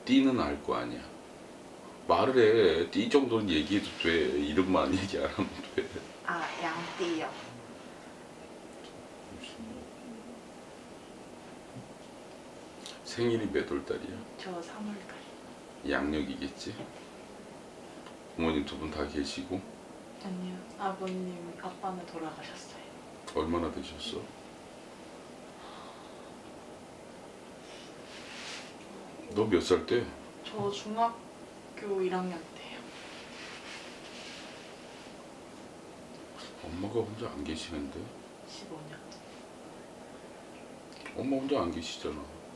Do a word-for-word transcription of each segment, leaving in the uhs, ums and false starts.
띠는 알 거 아니야. 말을 해. 띠 정도는 얘기해도 돼. 이름만 얘기 안 하면 돼. 아, 양띠요. 생일이 몇 월 달이야? 저 삼월달. 양력이겠지? 부모님 두 분 다 계시고? 아니요. 아버님, 아빠는 돌아가셨어요. 얼마나 되셨어? 너 몇 살 때? 저 중학교 일 학년 때요. 엄마가 혼자 안 계시는데? 십오 년. 엄마 혼자 안 계시잖아.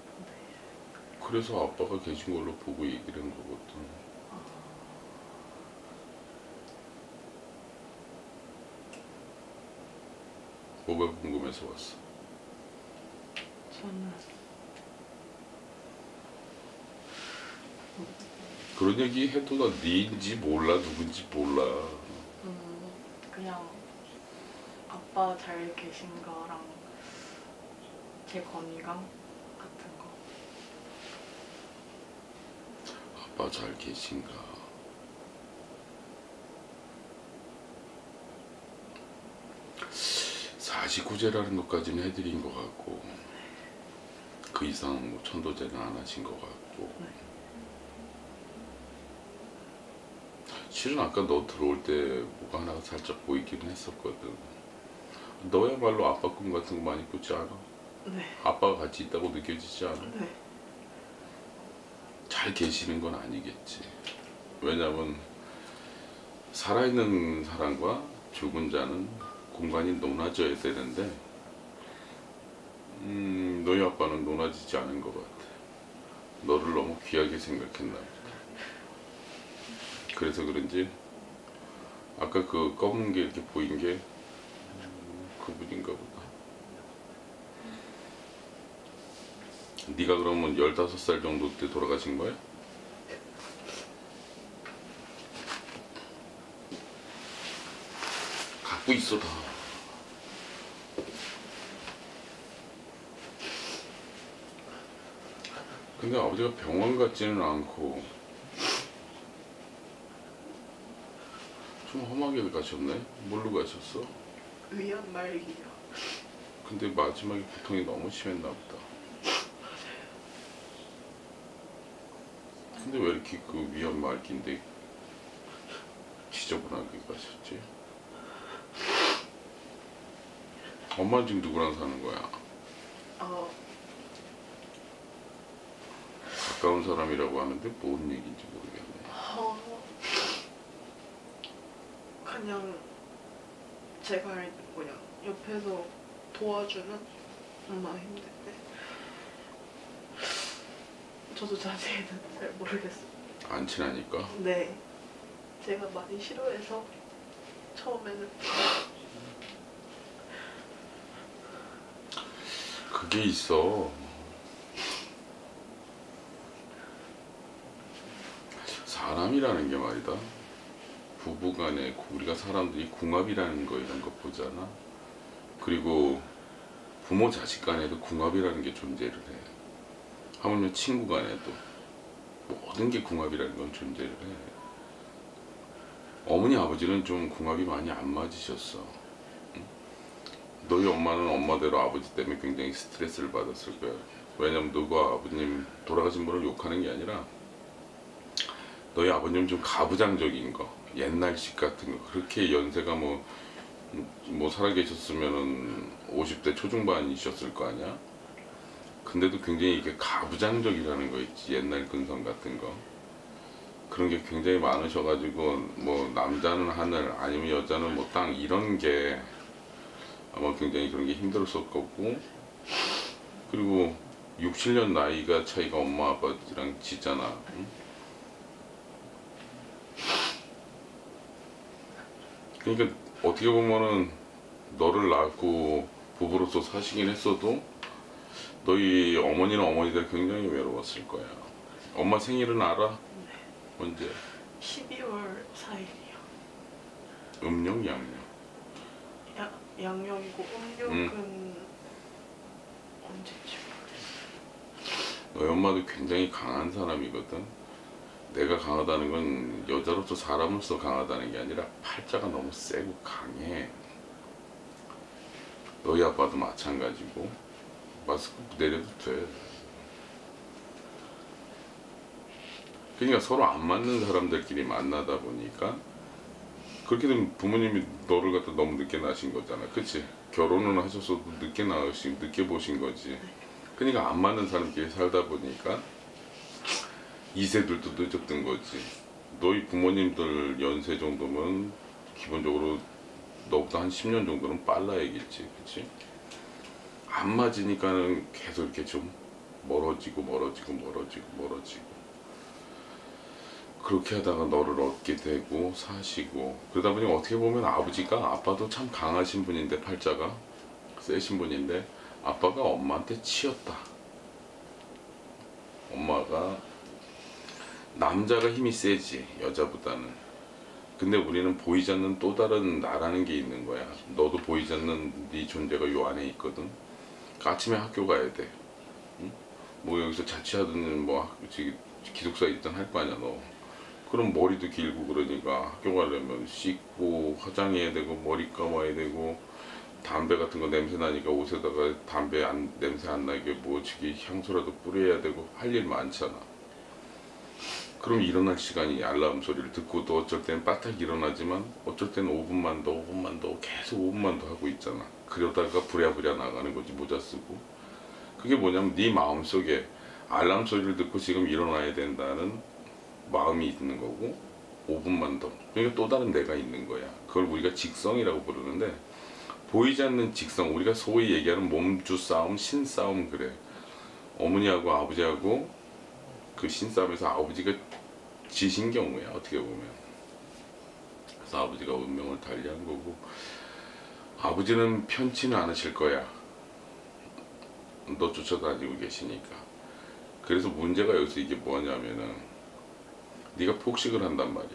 그래서 아빠가 계신 걸로 보고 얘기를 한 거거든. 아... 뭐가 궁금해서 왔어? 저는 그런 얘기 해도 나 니인지 몰라, 누군지 몰라. 음, 그냥 아빠 잘 계신 거랑 제 건강 같은 거. 아빠 잘 계신가? 사시구제라는 것까지는 해드린 것 같고, 그 이상 뭐 천도제는 안 하신 것 같고. 네. 실은 아까 너 들어올 때 뭐가 하나가 살짝 보이기는 했었거든. 너야말로 아빠 꿈 같은 거 많이 꾸지 않아? 네. 아빠가 같이 있다고 느껴지지 않아? 네. 잘 계시는 건 아니겠지. 왜냐면 살아있는 사람과 죽은 자는 공간이 높아져야 되는데 음, 너희 아빠는 높아지지 않은 것 같아. 너를 너무 귀하게 생각했나 보다. 그래서 그런지 아까 그 검은 게 이렇게 보인 게 음, 그분인가 보다. 네가 그러면 열다섯 살 정도 때 돌아가신 거야? 갖고 있어 다. 근데 아버지가 병원 같지는 않고 좀 험하게 가셨네? 뭘로 가셨어? 위안 말기요. 근데 마지막에 고통이 너무 심했나 보다. 근데 왜 이렇게 그 위안 말기인데 지저분하게 가셨지? 엄마는 지금 누구랑 사는 거야? 어, 가까운 사람이라고 하는데 뭔 얘기인지 모르겠네. 어, 그냥 제가 알고 그냥 옆에서 도와주는 엄마 힘들 때. 저도 자세히는 잘 모르겠어요. 안 친하니까? 네. 제가 많이 싫어해서 처음에는. 그게 있어. 사람이라는 게 말이다. 부부간에 우리가 사람들이 궁합이라는 거 이런 거 보잖아. 그리고 부모 자식 간에도 궁합이라는 게 존재를 해. 하물며 친구 간에도 모든 게 궁합이라는 건 존재를 해. 어머니 아버지는 좀 궁합이 많이 안 맞으셨어. 응? 너희 엄마는 엄마대로 아버지 때문에 굉장히 스트레스를 받았을 거야. 왜냐면 너가 아버님 돌아가신 분을 욕하는 게 아니라 너희 아버님 좀 가부장적인 거, 옛날식 같은 거, 그렇게 연세가 뭐, 뭐 살아계셨으면은 오십 대 초중반이셨을 거 아니야? 근데도 굉장히 이게 가부장적이라는 거 있지, 옛날 근성 같은 거. 그런 게 굉장히 많으셔가지고, 뭐, 남자는 하늘, 아니면 여자는 뭐 땅, 이런 게 아마 굉장히 그런 게 힘들었을 거고, 그리고 육, 칠 년 나이가 차이가 엄마 아빠랑 지잖아. 응? 그러니까 어떻게 보면은 너를 낳고 부부로서 사시긴 했어도 너희 어머니는 어머니들 굉장히 외로웠을 거야. 엄마 생일은 알아? 네. 언제? 십이월 사일이요. 음력 양력? 야, 양력이고 음력은 음. 언제쯤 모르겠어요. 너희 엄마도 굉장히 강한 사람이거든. 내가 강하다는 건 여자로서 사람으로서 강하다는 게 아니라 팔자가 너무 세고 강해. 너희 아빠도 마찬가지고. 마스크 내려도 돼. 그러니까 서로 안 맞는 사람들끼리 만나다 보니까 그렇게 되면 부모님이 너를 갖다 너무 늦게 낳으신 거잖아. 그치? 결혼은 하셨어도 늦게 낳으신, 늦게 보신 거지. 그러니까 안 맞는 사람끼리 살다 보니까 이세들도 늦었던 거지. 너희 부모님들 연세 정도면 기본적으로 너보다 한 십 년 정도는 빨라야겠지. 그치? 안 맞으니까는 계속 이렇게 좀 멀어지고 멀어지고 멀어지고 멀어지고 그렇게 하다가 너를 얻게 되고 사시고 그러다 보니 어떻게 보면 아버지가 아빠도 참 강하신 분인데 팔자가 세신 분인데 아빠가 엄마한테 치였다. 엄마가 남자가 힘이 세지 여자보다는. 근데 우리는 보이지 않는 또 다른 나라는 게 있는 거야. 너도 보이지 않는 네 존재가 요 안에 있거든. 아침에 학교 가야 돼. 응? 뭐 여기서 자취하든 뭐 기숙사 있든 할 거 아니야 너. 그럼 머리도 길고 그러니까 학교 가려면 씻고 화장해야 되고 머리 감아야 되고 담배 같은 거 냄새 나니까 옷에다가 담배 안, 냄새 안 나게 뭐 저기 향수라도 뿌려야 되고 할 일 많잖아. 그럼 일어날 시간이 알람 소리를 듣고 또 어쩔 땐 빠딱 일어나지만 어쩔 땐 오 분만 더 오 분만 더 계속 오 분만 더 하고 있잖아. 그러다가 부랴부랴 나가는 거지 모자 쓰고. 그게 뭐냐면 네 마음속에 알람 소리를 듣고 지금 일어나야 된다는 마음이 있는 거고 오 분만 더. 그러니까 또 다른 내가 있는 거야. 그걸 우리가 직성이라고 부르는데 보이지 않는 직성, 우리가 소위 얘기하는 몸주 싸움, 신싸움 그래. 어머니하고 아버지하고 그 신싸움에서 아버지가 지신 경우야 어떻게 보면. 그래서 아버지가 운명을 달리한 거고 아버지는 편치는 않으실 거야. 너 쫓아다니고 계시니까. 그래서 문제가 여기서 이게 뭐냐면은 네가 폭식을 한단 말이야.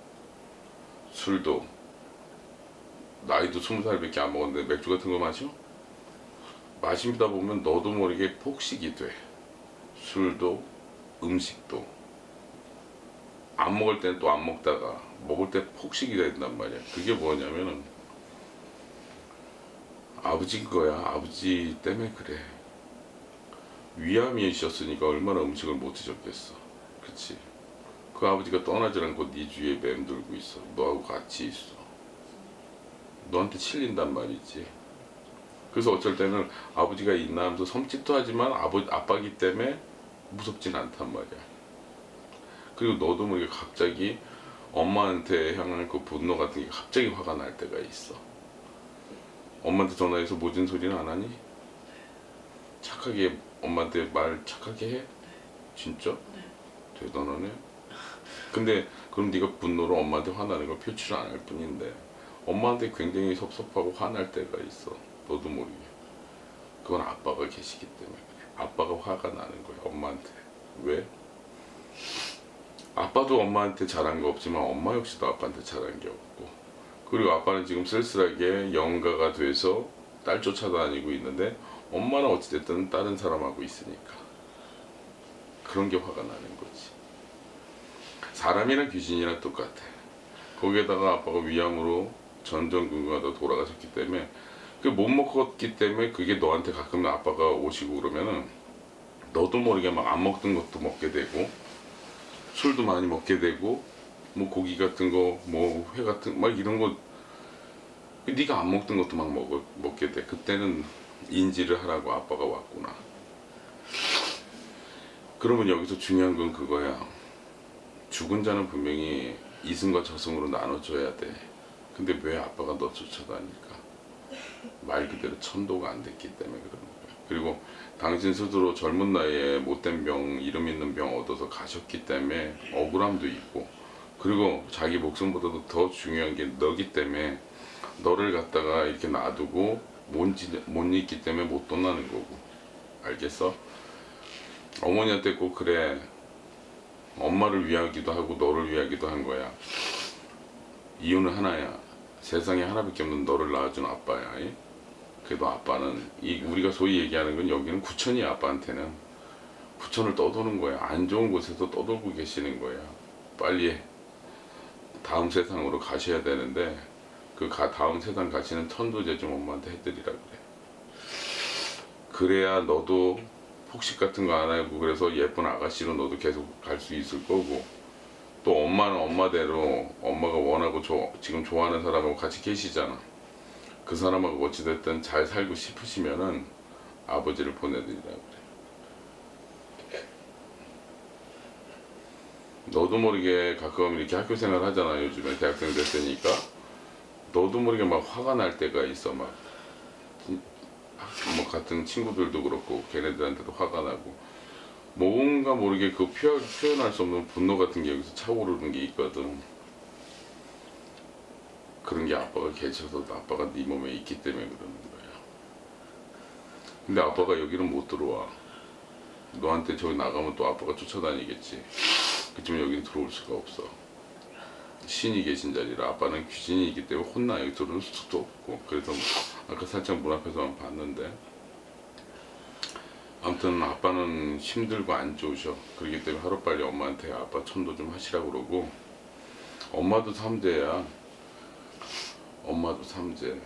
술도 나이도 스무 살밖에 안 먹었는데 맥주 같은 거 마셔? 마시다 보면 너도 모르게 폭식이 돼. 술도 음식도 안 먹을 땐 또 안 먹다가 먹을 때 폭식이 된단 말이야. 그게 뭐냐면은 아버지 거야. 아버지 때문에 그래. 위암이 있었으니까 얼마나 음식을 못 드셨겠어. 그치? 그 아버지가 떠나질 않고 네 주위에 맴돌고 있어. 너하고 같이 있어. 너한테 칠린단 말이지. 그래서 어쩔 때는 아버지가 있나 하면서 섬찟도 하지만 아버, 아빠기 때문에 무섭진 않단 말이야. 그리고 너도 모르게 갑자기 엄마한테 향한 그 분노 같은 게 갑자기 화가 날 때가 있어. 엄마한테 전화해서 모진 소리는 안 하니? 착하게 엄마한테 말 착하게 해? 진짜? 네. 대단하네. 근데 그럼 네가 분노로 엄마한테 화나는 걸 표출 안 할 뿐인데 엄마한테 굉장히 섭섭하고 화날 때가 있어. 너도 모르게. 그건 아빠가 계시기 때문에 그래. 아빠가 화가 나는 거야 엄마한테. 왜? 아빠도 엄마한테 잘한 거 없지만 엄마 역시도 아빠한테 잘한 게 없고 그리고 아빠는 지금 쓸쓸하게 영가가 돼서 딸 쫓아다니고 있는데 엄마는 어찌됐든 다른 사람하고 있으니까 그런 게 화가 나는 거지. 사람이나 귀신이나 똑같아. 거기에다가 아빠가 위암으로 전전긍긍하다 돌아가셨기 때문에 그 못 먹었기 때문에 그게 너한테 가끔 아빠가 오시고 그러면은 너도 모르게 막 안 먹던 것도 먹게 되고 술도 많이 먹게 되고 뭐 고기 같은 거 뭐 회 같은 막 이런 거 네가 안 먹던 것도 막 먹어, 먹게 돼. 그때는 인지를 하라고 아빠가 왔구나. 그러면 여기서 중요한 건 그거야. 죽은 자는 분명히 이승과 저승으로 나눠줘야 돼. 근데 왜 아빠가 너 쫓아다닐까? 말 그대로 천도가 안 됐기 때문에 그러는 거야. 그리고 당신 스스로 젊은 나이에 못된 병, 이름 있는 병 얻어서 가셨기 때문에 억울함도 있고 그리고 자기 목숨보다도 더 중요한 게 너기 때문에 너를 갖다가 이렇게 놔두고 못, 못 잊기 때문에 못 떠나는 거고. 알겠어? 어머니한테 꼭 그래. 엄마를 위하기도 하고 너를 위하기도 한 거야. 이유는 하나야. 세상에 하나밖에 없는 너를 낳아준 아빠야. 그래도 아빠는 이 우리가 소위 얘기하는 건 여기는 구천이야. 아빠한테는 부천을 떠도는 거야. 안 좋은 곳에서 떠돌고 계시는 거야. 빨리 다음 세상으로 가셔야 되는데 그 가, 다음 세상 가시는 천도제 좀 엄마한테 해드리라 그래. 그래야 너도 폭식 같은 거 안 하고 그래서 예쁜 아가씨로 너도 계속 갈 수 있을 거고, 또 엄마는 엄마대로 엄마가 원하고 조, 지금 좋아하는 사람하고 같이 계시잖아. 그 사람하고 어찌됐든 잘 살고 싶으시면은 아버지를 보내드리라 그래. 너도 모르게 가끔 이렇게 학교 생활 하잖아. 요즘에 대학생 됐으니까 너도 모르게 막 화가 날 때가 있어. 막 뭐 같은 친구들도 그렇고 걔네들한테도 화가 나고 뭔가 모르게 그 표현, 표현할 수 없는 분노 같은 게 여기서 차오르는 게 있거든. 그런 게 아빠가 계셔서 아빠가 네 몸에 있기 때문에 그러는 거야. 근데 아빠가 여기는 못 들어와. 너한테 저기 나가면 또 아빠가 쫓아다니겠지. 그치만 여기는 들어올 수가 없어. 신이 계신 자리라. 아빠는 귀신이기 때문에 혼나 여기 들어올 수도 없고. 그래서 아까 살짝 문 앞에서만 봤는데, 아무튼 아빠는 힘들고 안 좋으셔. 그렇기 때문에 하루빨리 엄마한테 아빠 천도 좀 하시라고 그러고, 엄마도 삼재야. 엄마도 삼재.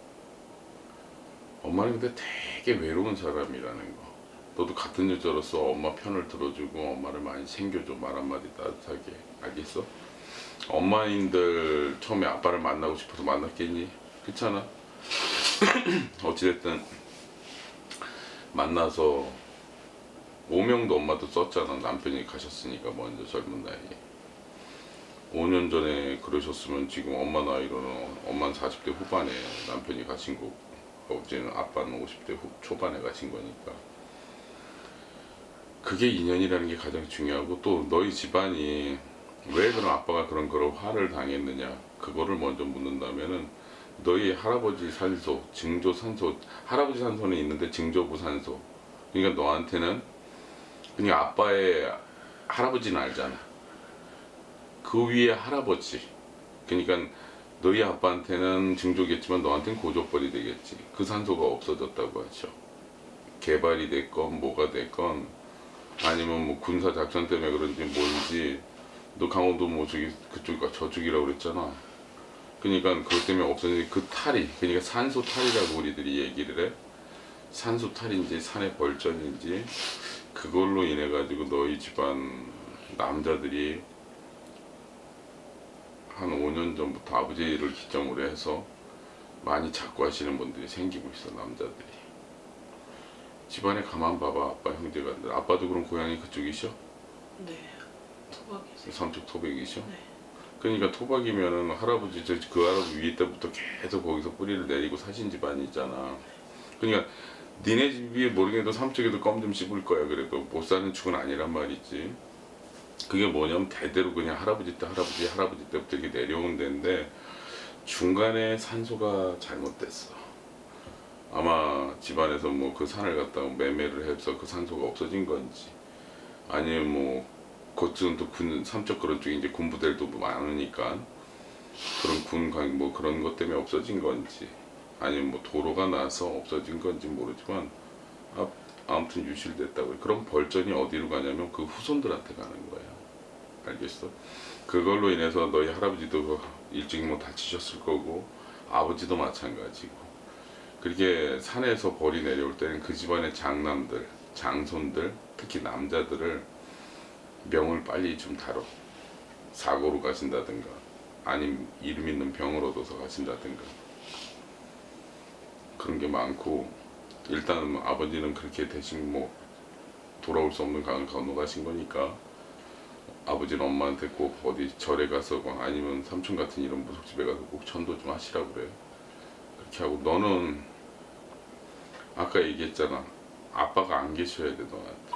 엄마는 근데 되게 외로운 사람이라는 거. 너도 같은 여자로서 엄마 편을 들어주고 엄마를 많이 챙겨줘. 말 한마디 따뜻하게. 알겠어? 엄마인들 처음에 아빠를 만나고 싶어서 만났겠니? 그렇잖아? 어찌됐든 만나서 오명도 엄마도 썼잖아. 남편이 가셨으니까 먼저 젊은 나이에. 오 년 전에 그러셨으면 지금 엄마 나이로는 엄마는 사십 대 후반에 남편이 가신 거고, 어제는 아빠는 오십 대 후, 초반에 가신 거니까. 그게 인연이라는 게 가장 중요하고, 또 너희 집안이 왜 그런 아빠가 그런 그런 화를 당했느냐, 그거를 먼저 묻는다면은 너희 할아버지 산소, 증조 산소, 할아버지 산소는 있는데 증조부 산소, 그러니까 너한테는 그냥 아빠의 할아버지는 알잖아. 그 위에 할아버지, 그러니까 너희 아빠한테는 증조겠지만 너한테는 고조벌이 되겠지. 그 산소가 없어졌다고 하죠. 개발이 됐건 뭐가 됐건, 아니면 뭐 군사 작전 때문에 그런지 뭔지, 너 강원도 뭐 저기 그쪽이 저쪽이라고 그랬잖아. 그러니까 그것 때문에 없어진 그 탈이, 그러니까 산소 탈이라고 우리들이 얘기를 해. 산소 탈인지 산의 벌전인지, 그걸로 인해 가지고 너희 집안 남자들이 한 오 년 전부터 아버지를 기점으로 해서 많이 자꾸 하시는 분들이 생기고 있어. 남자들이. 집안에 가만 봐봐. 아빠 형제가. 아빠도 그럼 고향이 그쪽이셔? 네. 토박이세요. 삼척 토백이셔? 네. 그러니까 토박이면은 할아버지 저 그 할아버지 위에 때부터 계속 거기서 뿌리를 내리고 사신 집안이 있잖아. 그러니까 니네 집이 모르겠도 삼척에도 껌 좀 씹을 거야. 그래도 못 사는 축은 아니란 말이지. 그게 뭐냐면 대대로 그냥 할아버지 때 할아버지 할아버지 때부터 이렇게 내려온 데인데, 중간에 산소가 잘못됐어. 아마 집안에서 뭐 그 산을 갖다가 매매를 해서 그 산소가 없어진 건지, 아니면 뭐 그쪽은 또 군, 삼척 그런 쪽에 이제 군부대도 많으니까 그런 군, 뭐 그런 것 때문에 없어진 건지, 아니면 뭐 도로가 나서 없어진 건지 모르지만, 아, 아무튼 유실됐다고. 그럼 벌전이 어디로 가냐면 그 후손들한테 가는 거야. 알겠어? 그걸로 인해서 너희 할아버지도 일찍 뭐 다치셨을 거고, 아버지도 마찬가지고. 그렇게 산에서 벌이 내려올 때는 그 집안의 장남들, 장손들, 특히 남자들을 명을 빨리 좀 다뤄. 사고로 가신다든가, 아니면 이름 있는 병을 얻어서 가신다든가. 그런 게 많고, 일단은 아버지는 그렇게 대신 뭐 돌아올 수 없는 강을 건너가신 거니까, 아버지는 엄마한테 꼭 어디 절에 가서, 아니면 삼촌 같은 이런 무속집에 가서 꼭 천도 좀 하시라고 그래. 그렇게 하고, 너는 아까 얘기했잖아. 아빠가 안 계셔야 돼. 너한테.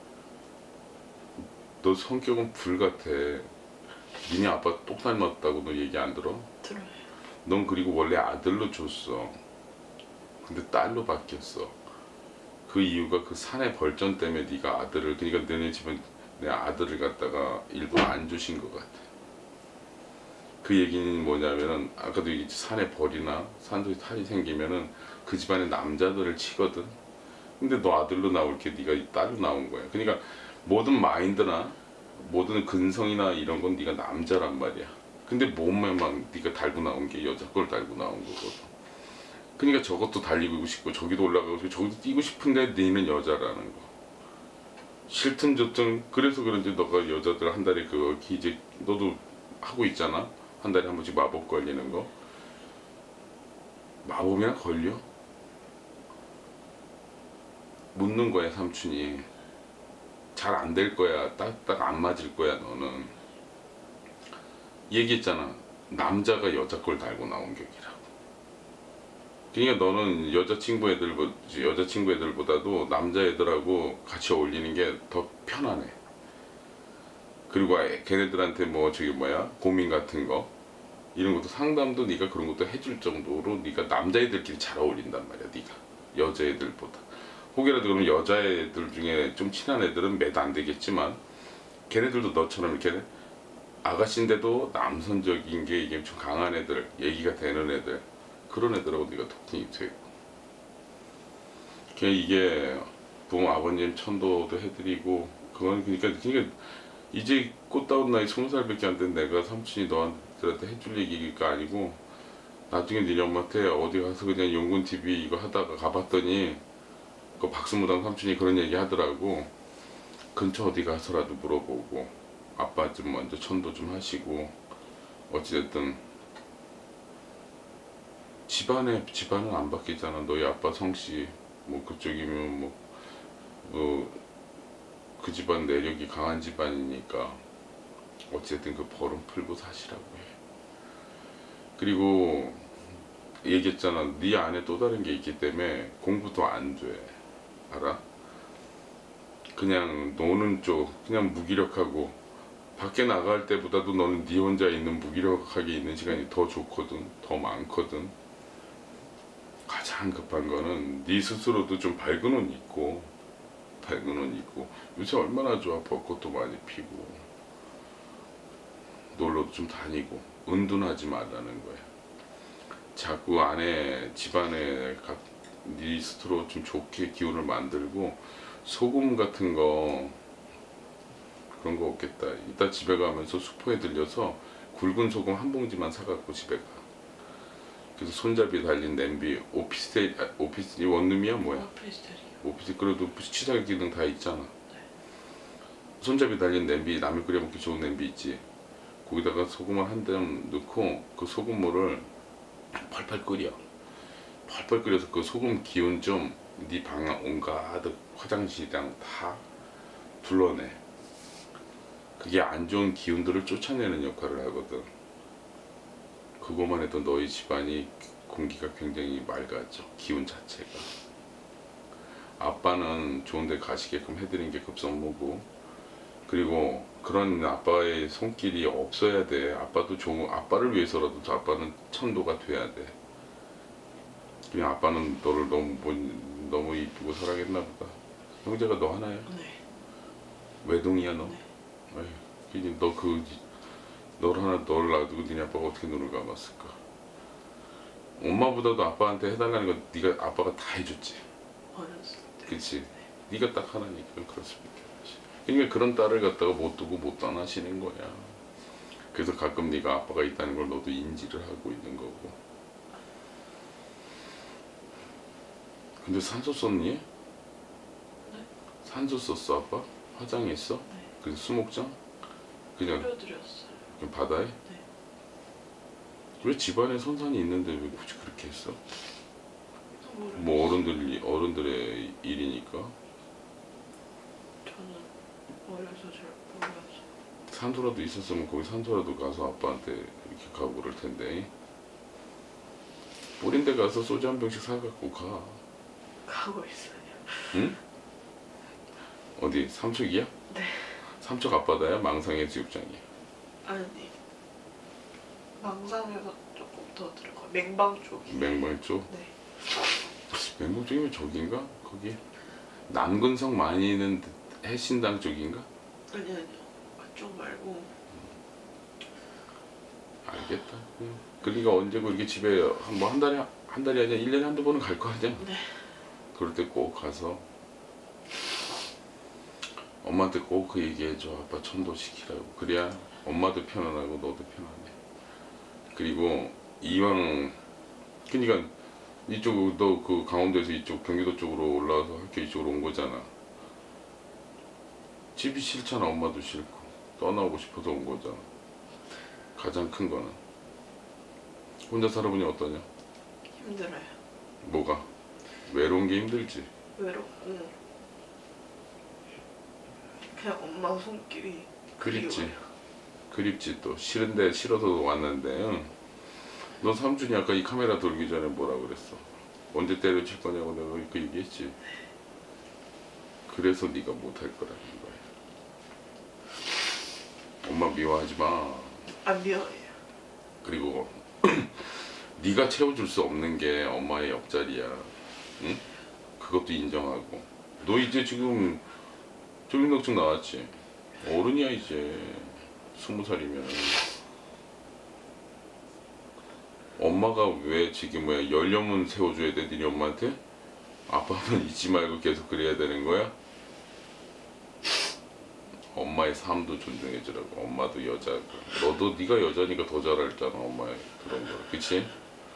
너 성격은 불 같아. 니네 아빠 똑 닮았다고 너 얘기 안 들어? 들어요. 넌 그리고 원래 아들로 줬어. 근데 딸로 바뀌었어. 그 이유가 그 산의 벌전 때문에 네가 아들을, 그러니까 너네 집은 내 아들을 갖다가 일부러 안 주신 것 같아. 그 얘기는 뭐냐면은, 아까도 얘기했지, 산에 벌이나 산소에 탈이 생기면은 그 집안의 남자들을 치거든. 근데 너 아들로 나올 게 네가 딸로 나온 거야. 그러니까 모든 마인드나 모든 근성이나 이런 건 네가 남자란 말이야. 근데 몸에 막 네가 달고 나온 게 여자 걸 달고 나온 거거든. 그러니까 저것도 달리고 싶고 저기도 올라가고 싶고 저기도 뛰고 싶은데 너는 여자라는 거. 싫든 좋든 그래서 그런지 너가 여자들 한 달에 그거 이제 너도 하고 있잖아. 한 달에 한 번씩 마법 걸리는 거. 마법이나 걸려? 묻는 거야 삼촌이. 잘 안 될 거야. 딱딱 안 맞을 거야 너는. 얘기했잖아. 남자가 여자 걸 달고 나온 격이라고. 그러니까 너는 여자친구 애들 여자친구 애들보다도 남자 애들하고 같이 어울리는 게 더 편안해. 그리고 아예 걔네들한테 뭐 저기 뭐야 고민 같은 거 이런 것도 상담도 네가 그런 것도 해줄 정도로 네가 남자애들끼리 잘 어울린단 말이야. 네가 여자애들보다. 혹여라도 그러면 여자애들 중에 좀 친한 애들은 매도 안 되겠지만 걔네들도 너처럼 이렇게 아가씨인데도 남선적인 게 이게 좀 강한 애들, 얘기가 되는 애들, 그런 애들하고 네가 토킹이 되고. 이게 부모 아버님 천도도 해드리고 그건 그러니까 그러니까 이제 꽃다운 나이 스무 살밖에 안 된 내가 삼촌이 너한테 해줄 얘기가 아니고 나중에 니네 엄마한테 어디 가서 그냥 용군 티비 이거 하다가 가봤더니 그 박수무당 삼촌이 그런 얘기 하더라고. 근처 어디 가서라도 물어보고 아빠 좀 먼저 천도 좀 하시고 어찌됐든 집안에 집안은 안 바뀌잖아. 너희 아빠 성씨 뭐 그쪽이면 뭐 어, 그 집안 내력이 강한 집안이니까 어쨌든 그 벌은 풀고 사시라고 해. 그리고 얘기했잖아. 네 안에 또 다른 게 있기 때문에 공부도 안 돼. 알아? 그냥 노는 쪽 그냥 무기력하고 밖에 나갈 때보다도 너는 네 혼자 있는 무기력하게 있는 시간이 더 좋거든. 더 많거든. 가장 급한 거는 네 스스로도 좀 밝은 옷 입고 밝은 옷 입고 요새 얼마나 좋아. 벚꽃도 많이 피고 놀러도 좀 다니고 은둔하지 말라는 거야. 자꾸 안에 집안에 네 스스로 좀 좋게 기운을 만들고 소금 같은 거 그런 거 없겠다. 이따 집에 가면서 수포에 들려서 굵은 소금 한 봉지만 사갖고 집에 가. 그래서 손잡이 달린 냄비 오피스텔 아, 오피스 원룸이야 뭐야? 오피스텔이요. 오피스 그래도 취사 기능 다 있잖아. 네. 손잡이 달린 냄비 라면 끓여 먹기 좋은 냄비 있지. 거기다가 소금을 한 점 넣고 그 소금물을 펄펄 끓여. 펄펄 끓여서 그 소금 기운 좀 네 방 온갖 화장실이랑 다 둘러내. 그게 안 좋은 기운들을 쫓아내는 역할을 하거든. 그것만 해도 너희 집안이 공기가 굉장히 맑아져. 기운 자체가. 아빠는 좋은 데 가시게끔 해드린 게 급선무고 그리고 그런 아빠의 손길이 없어야 돼. 아빠도 좋은 아빠를 위해서라도 아빠는 천도가 돼야 돼. 그냥 아빠는 너를 너무 너무 이쁘고 사랑했나 보다. 형제가 너 하나야? 네. 외동이야 너? 네. 에이, 너 그 너를 하나 너를 놔두고 니네 아빠가 어떻게 눈을 감았을까? 엄마보다도 아빠한테 해달라는 건 네가 아빠가 다 해줬지. 어렸을 때. 그치? 네가 딱 하나니까 그럴 수밖에 없지. 그러니까 그런 딸을 갖다가 못 두고 못 떠나시는 거야. 그래서 가끔 네가 아빠가 있다는 걸 너도 인지를 하고 있는 거고. 근데 산소 썼니? 네. 산소 썼어 아빠? 화장했어? 네. 그래서 수목장? 그냥, 뿌려드렸어요. 그냥 바다에? 네. 왜 집안에 선산이 있는데 왜 굳이 그렇게 했어? 모르겠어요. 뭐 어른들 어른들의 일이니까. 저는 어려서 잘 몰라서. 산소라도 있었으면 거기 산소라도 가서 아빠한테 이렇게 가고 그럴 텐데. 뿌린데 가서 소주 한 병씩 사갖고 가. 가고 있어요. 응? 어디 삼척이야? 네. 삼척 앞바다야? 망상의 지육장이야? 아니. 망상에서 조금 더 들어가. 맹방 쪽이. 맹방 쪽? 네. 맹방 쪽이면 저긴가? 거기 남근성 많이 있는 해신당 쪽인가? 아니 아니요. 그쪽 말고. 알겠다. 그러니까 언제고 이렇게 집에 한 뭐 한 달에 한 달이 아니라 일 년에 한두 번은 갈 거 아니야? 네. 그럴 때 꼭 가서 엄마한테 꼭 그 얘기해줘. 아빠 천도시키라고. 그래야 엄마도 편안하고 너도 편안해. 그리고 이왕 그러니까 이쪽 너 그 강원도에서 이쪽 경기도 쪽으로 올라와서 학교 이쪽으로 온 거잖아. 집이 싫잖아. 엄마도 싫고 떠나고 싶어서 온 거잖아. 가장 큰 거는 혼자 살아보니 어떠냐? 힘들어요. 뭐가? 외로운 게 힘들지. 외롭고 그냥 엄마 손길이 그립지. 그리워요. 그립지. 또 싫은데 싫어서 왔는데. 응? 너 삼촌이 아까 이 카메라 돌기 전에 뭐라 그랬어? 언제 때려칠 거냐고 내가 그 얘기했지. 그래서 네가 못할 거라는 거야. 엄마 미워하지 마. 안 미워해요. 그리고 네가 채워줄 수 없는 게 엄마의 옆자리야. 응? 그것도 인정하고. 너 이제 지금 초등학생 나왔지? 어른이야 이제. 스무 살이면. 엄마가 왜 지금 뭐야 열려문 세워줘야 돼 니네 엄마한테? 아빠는 잊지 말고 계속 그래야 되는 거야? 엄마의 삶도 존중해주라고. 엄마도 여자고 너도 네가 여자니까 더 잘 알잖아 엄마의 그런 거. 그치?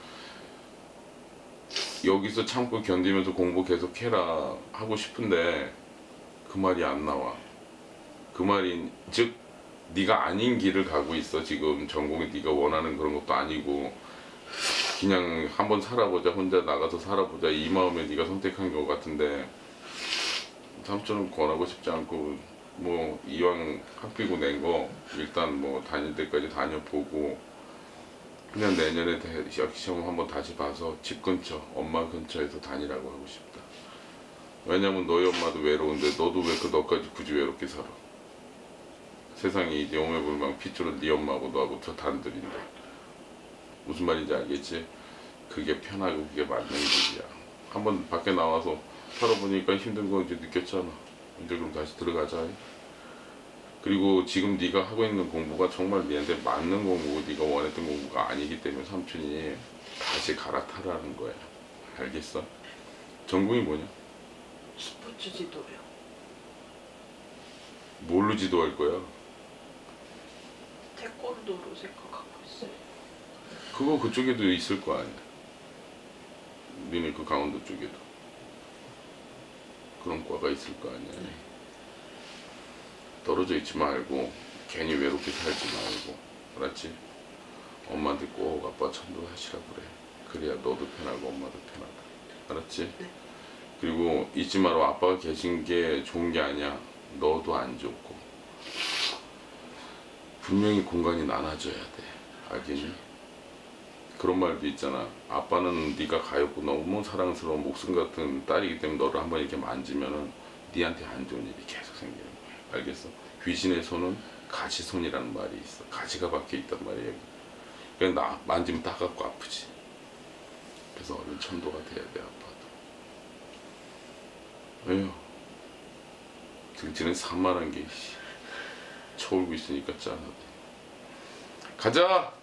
여기서 참고 견디면서 공부 계속 해라 하고 싶은데 그 말이 안 나와. 그 말이 즉 네가 아닌 길을 가고 있어. 지금 전공이 네가 원하는 그런 것도 아니고 그냥 한번 살아보자, 혼자 나가서 살아보자 이 마음에 네가 선택한 것 같은데 삼촌은 권하고 싶지 않고 뭐 이왕 학비고 낸 거 일단 뭐 다닐 때까지 다녀보고 그냥 내년에 시험 한번 다시 봐서 집 근처, 엄마 근처에서 다니라고 하고 싶다. 왜냐면 너희 엄마도 외로운데 너도 왜 그 너까지 굳이 외롭게 살아? 세상이 이제 오매불망 핏줄은 네 엄마하고 너하고 저 단둘인데 무슨 말인지 알겠지? 그게 편하고 그게 맞는 길이야. 한번 밖에 나와서 살아보니까 힘든 거 이제 느꼈잖아. 이제 그럼 다시 들어가자. 그리고 지금 네가 하고 있는 공부가 정말 네한테 맞는 공부고 네가 원했던 공부가 아니기 때문에 삼촌이 다시 갈아타라는 거야. 알겠어? 전공이 뭐냐? 스포츠 지도요. 뭘로 지도할 거야? 태권도로 생각하고 있어요. 그거 그쪽에도 있을 거 아니야. 니네 그 강원도 쪽에도 그런 과가 있을 거 아니야. 네. 떨어져 있지 말고 괜히 외롭게 살지 말고 알았지? 엄마한테 꼭 아빠 천도하시라 그래. 그래야 너도 편하고 엄마도 편하다. 알았지? 네. 그리고 잊지 마라. 아빠가 계신 게 좋은 게 아니야. 너도 안 좋고 분명히 공간이 나눠져야 돼. 알겠니? 그런 말도 있잖아. 아빠는 네가 가엾고 너무 사랑스러운 목숨 같은 딸이기 때문에 너를 한번 이렇게 만지면은 네한테 안 좋은 일이 계속 생기는 거야. 알겠어? 귀신의 손은 가시손이라는 말이 있어. 가시가 박혀 있단 말이야. 그냥 나 만지면 따갑고 아프지. 그래서 얼른 천도가 돼야 돼. 아빠도. 에휴, 등치는 산만한 게 쳐올고 있으니까 짠하다. 가자!